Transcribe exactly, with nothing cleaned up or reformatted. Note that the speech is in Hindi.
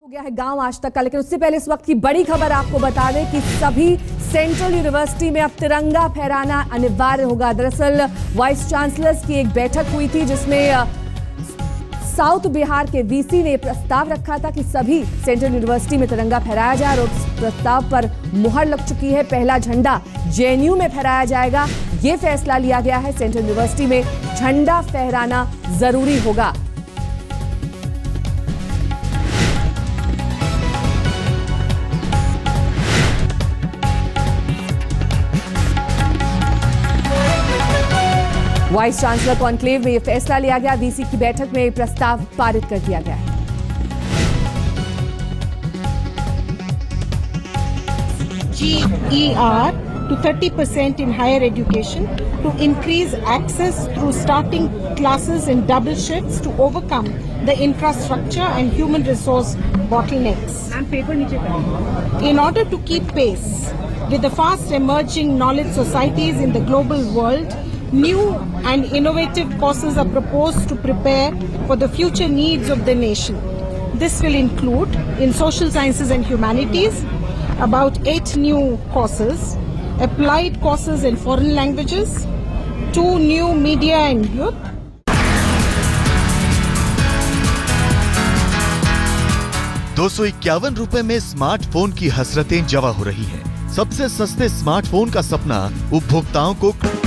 हो गया है गांव आज तक का, लेकिन उससे पहले इस वक्त की बड़ी खबर आपको बता दें कि सभी सेंट्रल यूनिवर्सिटी में अब तिरंगा फहराना अनिवार्य होगा। दरअसल वाइस चांसलर्स की एक बैठक हुई थी जिसमें साउथ बिहार के वीसी ने प्रस्ताव रखा था कि सभी सेंट्रल यूनिवर्सिटी में तिरंगा फहराया जाए और उस प्रस्ताव पर मुहर लग चुकी है। पहला झंडा जेएनयू में फहराया जाएगा। ये फैसला लिया गया है, सेंट्रल यूनिवर्सिटी में झंडा फहराना जरूरी होगा। वाइस चांसलर कॉन्क्लेव में यह फैसला लिया गया। वीसी की बैठक में प्रस्ताव पारित कर दिया गया है। G E R to thirty percent in higher education to increase access through starting classes in double shifts to overcome the infrastructure and human resource bottlenecks. In order to keep pace with the fast emerging knowledge societies in the global world, new and innovative courses are proposed to prepare for the future needs of the nation. This will include in social sciences and humanities about eight new courses, applied courses in foreign languages, two new media and youth. दो सौ इक्यावन रुपए में स्मार्टफोन की हसरतें जवा हो रही हैं। सबसे सस्ते स्मार्टफोन का सपना उपभोक्ताओं को